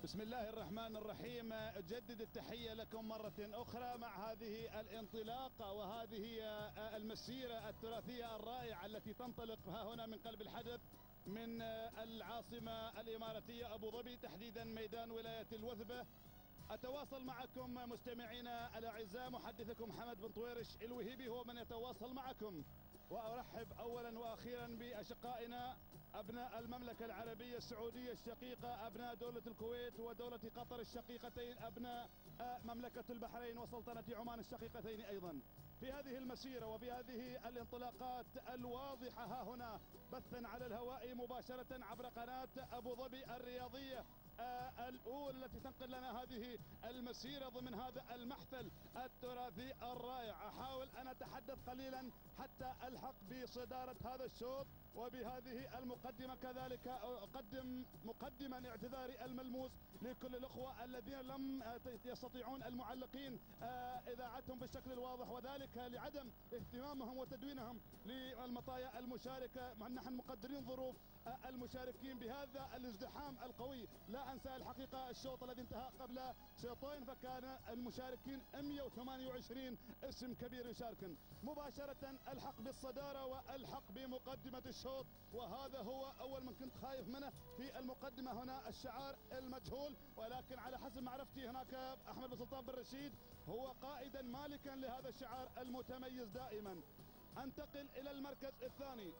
بسم الله الرحمن الرحيم. أجدد التحية لكم مرة أخرى مع هذه الانطلاقة وهذه المسيرة التراثية الرائعة التي تنطلق ها هنا من قلب الحدث من العاصمة الإماراتية أبو ظبي، تحديدا ميدان ولاية الوثبة. أتواصل معكم مستمعينا الأعزاء، محدثكم محمد بن طويرش الوهيبي هو من يتواصل معكم، وأرحب أولا وأخيرا بأشقائنا أبناء المملكة العربية السعودية الشقيقة، أبناء دولة الكويت ودولة قطر الشقيقتين، أبناء مملكة البحرين وسلطنة عمان الشقيقتين أيضا، في هذه المسيرة وبهذه الانطلاقات الواضحة ها هنا بثا على الهواء مباشرة عبر قناة أبو ظبي الرياضية الأولى التي تنقل لنا هذه المسيرة ضمن هذا المحفل التراثي الرائع. أحاول أن أتحدث قليلا حتى ألحق بصدارة هذا الشوط، وبهذه المقدمة كذلك أقدم مقدما اعتذاري الملموس لكل الأخوة الذين لم يستطيعون المعلقين إذاعتهم بالشكل الواضح، وذلك لعدم اهتمامهم وتدوينهم للمطايا المشاركة. نحن مقدرين ظروف المشاركين بهذا الازدحام القوي. لا أنسى الحقيقة الشوط الذي انتهى قبل شوطين فكان المشاركين 128 اسم كبير يشاركن. مباشرة الحق بالصدارة والحق بمقدمة الشوط، وهذا هو أول من كنت خايف منه في المقدمة. هنا الشعار المجهول، ولكن على حسب معرفتي هناك أحمد بن سلطان بن رشيد هو قائدا مالكا لهذا الشعار المتميز دائما. انتقل إلى المركز الثاني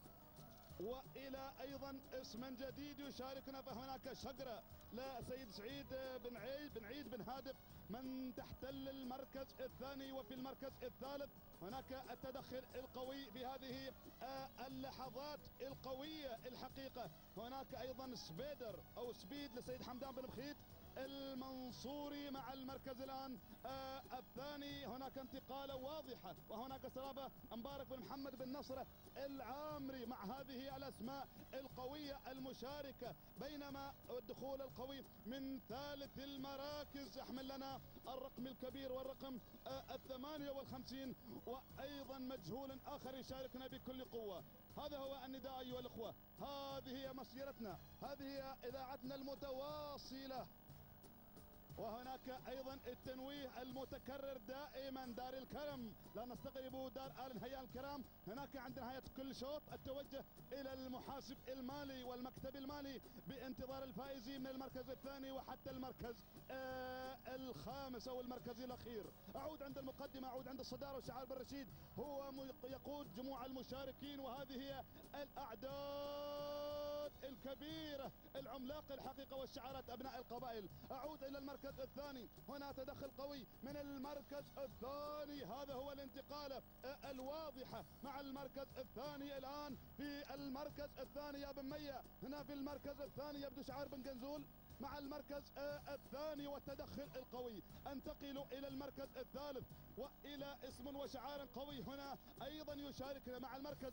والى ايضا اسم جديد يشاركنا، فهناك شقرة لسيد سعيد بن عيد بن هادف من تحتل المركز الثاني. وفي المركز الثالث هناك التدخل القوي بهذه اللحظات القوية الحقيقة. هناك ايضا سبيدر او سبيد لسيد حمدان بن بخيت المنصوري مع المركز الآن الثاني. هناك انتقالة واضحة، وهناك سرابة مبارك بن محمد بن نصرة العامري مع هذه الأسماء القوية المشاركة، بينما الدخول القوي من ثالث المراكز يحمل لنا الرقم الكبير والرقم 58، وأيضا مجهول آخر يشاركنا بكل قوة. هذا هو النداء أيها الأخوة، هذه هي مسيرتنا، هذه هي إذاعتنا المتواصلة. وهناك ايضا التنويه المتكرر دائما، دار الكرم لا نستغرب دار آل هيان الكرام. هناك عند نهاية كل شوط التوجه الى المحاسب المالي والمكتب المالي بانتظار الفائزين من المركز الثاني وحتى المركز الخامس او المركز الاخير. اعود عند المقدمة، اعود عند الصدارة، وشعار بن رشيد هو يقود جموع المشاركين، وهذه هي الاعداد الكبيرة العملاق الحقيقة والشعارات ابناء القبائل. اعود الى المركز الثاني، هنا تدخل قوي من المركز الثاني، هذا هو الانتقالة الواضحة مع المركز الثاني. الآن في المركز الثاني يا بن مية، هنا في المركز الثاني يبدو شعار بن قنزول مع المركز الثاني والتدخل القوي. انتقل الى المركز الثالث والى اسم وشعار قوي هنا ايضا يشاركنا مع المركز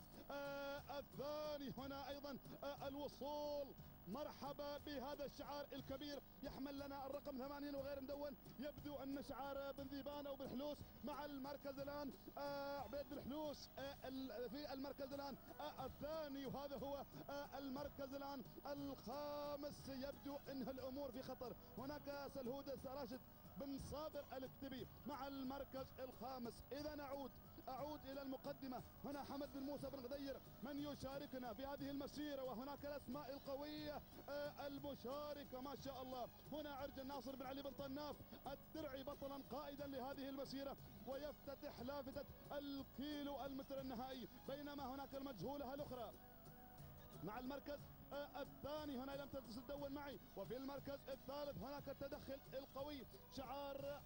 الثاني. هنا ايضا الوصول، مرحبا بهذا الشعار الكبير يحمل لنا الرقم 80 وغير مدون. يبدو ان شعار بن ذيبان او بن حلوس مع المركز الان عبيد بن حلوس في المركز الان الثاني، وهذا هو المركز الان الخامس. يبدو ان الامور في خطر. هناك سلهود راشد بن صابر الكتبي مع المركز الخامس. اذا اعود الى المقدمة، هنا حمد بن موسى بن غدير من يشاركنا في هذه المسيرة، وهناك الاسماء القوية المشاركة ما شاء الله. هنا عرج الناصر بن علي بن طناف الدرعي بطلا قائدا لهذه المسيرة ويفتتح لافتة الكيلو المتر النهائي، بينما هناك المجهولة الاخرى مع المركز الثاني. هنا لم تتدون معي. وفي المركز الثالث هناك التدخل القوي، شعار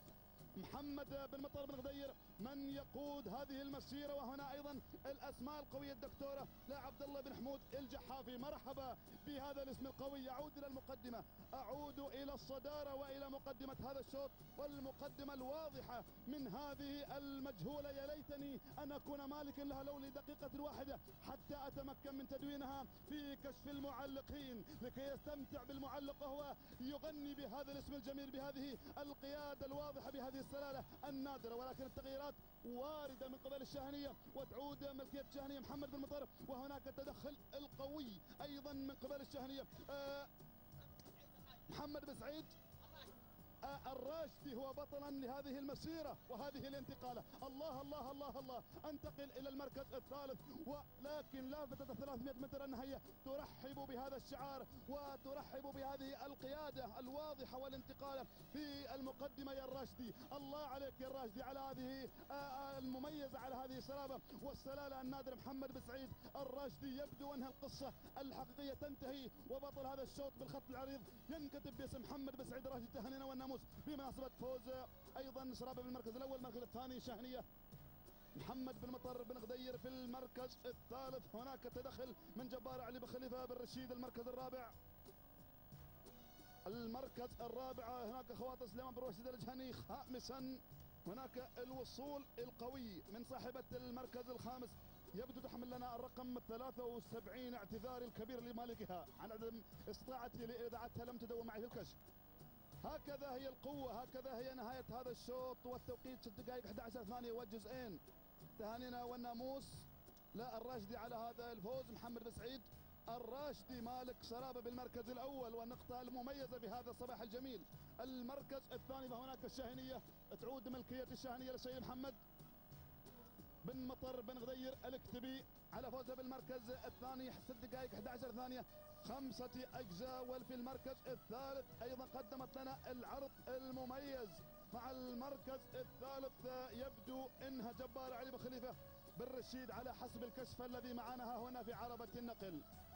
محمد بن مطر بن غدير من يقود هذه المسيرة. وهنا ايضا الاسماء القوية الدكتورة لعبد الله بن حمود الجحافي، مرحبا بهذا الاسم القوي. اعود الى المقدمة، اعود الى الصدارة والى مقدمة هذا الشوط والمقدمة الواضحة من هذه المجهولة. يا ليتني ان اكون مالكا لها لو لدقيقة واحدة حتى اتمكن من تدوينها في كشف المعلقين لكي يستمتع بالمعلق وهو يغني بهذا الاسم الجميل، بهذه القيادة الواضحة، بهذه السلالة النادرة. ولكن التغييرات واردة من قبل الشاهنية وتعود ملكية الشاهنية محمد بن مطر، وهناك التدخل القوي ايضا من قبل الشاهنية محمد بن سعيد الراشدي هو بطلا لهذه المسيرة وهذه الانتقالة. الله الله الله الله، انتقل إلى المركز الثالث، ولكن لافتة 300 متر أنها هي ترحب بهذا الشعار وترحب بهذه القيادة الواضحة والانتقالة في المقدمة يا الراشدي. الله عليك يا الراشدي على هذه المميزة، على هذه السلامة والسلالة النادر. محمد بن سعيد الراشدي يبدو أنها القصة الحقيقية تنتهي، وبطل هذا الشوط بالخط العريض ينكتب باسم محمد بن سعيد الراشدي. تهانينا والناموس بمناسبة فوز ايضا سرابة بالمركز الاول. المركز الثاني شاهنية محمد بن مطر بن غدير في المركز الثالث. هناك تدخل من جبار علي بن خليفة بن رشيد. المركز الرابع هناك خواطر سليمان بن رشيد الجهني خامسا. هناك الوصول القوي من صاحبة المركز الخامس، يبدو تحمل لنا الرقم 73. اعتذاري الكبير لمالكها عن عدم استطاعتي لإذاعتها، لم تدون معي في الكشف. هكذا هي القوة، هكذا هي نهاية هذا الشوط، والتوقيت 6 دقائق 11 ثانية والجزئين. تهانينا والناموس لا الراشدي على هذا الفوز. محمد بن سعيد الراشدي مالك سرابة بالمركز الأول، والنقطة المميزة بهذا الصباح الجميل. المركز الثاني فهناك الشاهنية، تعود ملكية الشاهنية للسيد محمد بن مطر بن غدير الكتبي على فوزه بالمركز الثاني 6 دقائق 11 ثانية 5 أجزاء. وفي المركز الثالث أيضا قدمت لنا العرض المميز مع المركز الثالث. يبدو انها جبار علي بن خليفة بن رشيد على حسب الكشف الذي معنا ها هنا في عربة النقل.